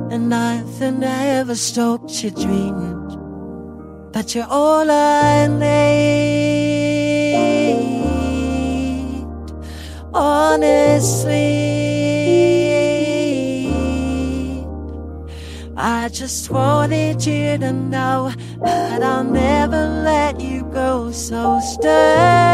and nothing ever stopped your dreams. But you're all I need, honestly. I just wanted you to know that I'll never let you go, so stay.